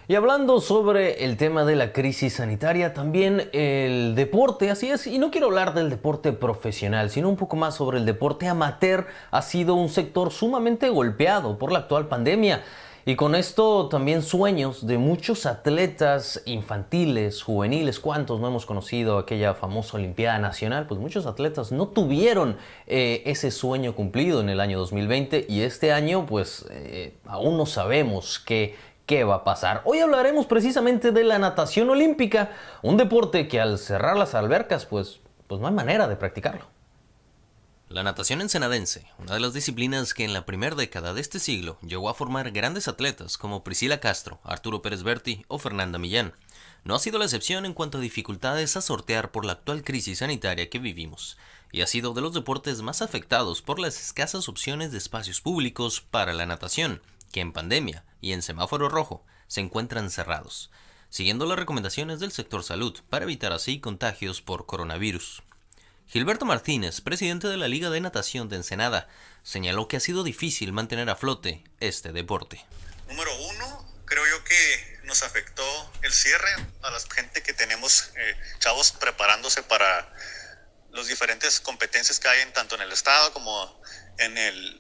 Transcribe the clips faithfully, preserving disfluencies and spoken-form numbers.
Y hablando sobre el tema de la crisis sanitaria, también el deporte, así es, y no quiero hablar del deporte profesional, sino un poco más sobre el deporte amateur, ha sido un sector sumamente golpeado por la actual pandemia. Y con esto también sueños de muchos atletas infantiles, juveniles, ¿cuántos no hemos conocido aquella famosa Olimpiada Nacional? Pues muchos atletas no tuvieron eh, ese sueño cumplido en el año dos mil veinte y este año pues eh, aún no sabemos qué, qué va a pasar. Hoy hablaremos precisamente de la natación olímpica, un deporte que al cerrar las albercas pues, pues no hay manera de practicarlo. La natación ensenadense, una de las disciplinas que en la primera década de este siglo llegó a formar grandes atletas como Priscila Castro, Arturo Pérez Berti o Fernanda Millán, no ha sido la excepción en cuanto a dificultades a sortear por la actual crisis sanitaria que vivimos, y ha sido de los deportes más afectados por las escasas opciones de espacios públicos para la natación, que en pandemia y en semáforo rojo se encuentran cerrados, siguiendo las recomendaciones del sector salud para evitar así contagios por coronavirus. Gilberto Martínez, presidente de la Liga de Natación de Ensenada, señaló que ha sido difícil mantener a flote este deporte. Número uno, creo yo que nos afectó el cierre a la gente que tenemos eh, chavos preparándose para las diferentes competencias que hay en, tanto en el estado como en el,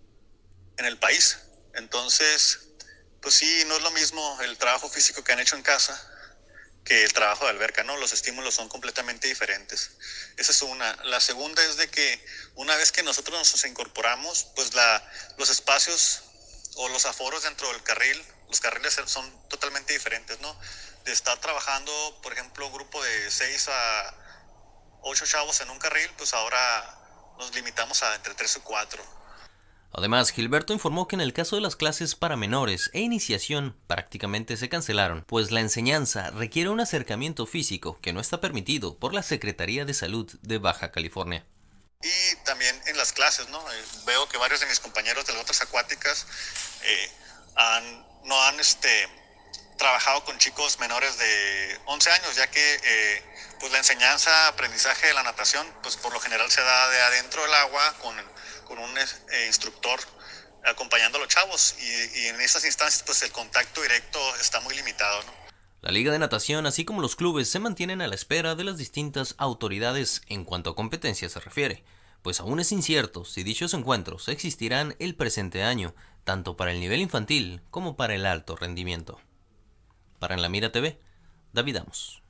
en el país. Entonces, pues sí, no es lo mismo el trabajo físico que han hecho en casa que el trabajo de alberca, ¿no? Los estímulos son completamente diferentes. Esa es una. La segunda es de que una vez que nosotros nos incorporamos, pues la, los espacios o los aforos dentro del carril, los carriles son totalmente diferentes, ¿no? De estar trabajando, por ejemplo, un grupo de seis a ocho chavos en un carril, pues ahora nos limitamos a entre tres o cuatro. Además, Gilberto informó que en el caso de las clases para menores e iniciación prácticamente se cancelaron, pues la enseñanza requiere un acercamiento físico que no está permitido por la Secretaría de Salud de Baja California. Y también en las clases, ¿no? Eh, veo que varios de mis compañeros de las otras acuáticas eh, han, no han este, trabajado con chicos menores de once años, ya que eh, pues la enseñanza, aprendizaje de la natación, pues por lo general se da de adentro del agua con, con un eh, instructor acompañando a los chavos y, y en esas instancias pues el contacto directo está muy limitado, ¿no? La Liga de Natación, así como los clubes, se mantienen a la espera de las distintas autoridades en cuanto a competencia se refiere, pues aún es incierto si dichos encuentros existirán el presente año, tanto para el nivel infantil como para el alto rendimiento. Para En la Mira T V, David Amos.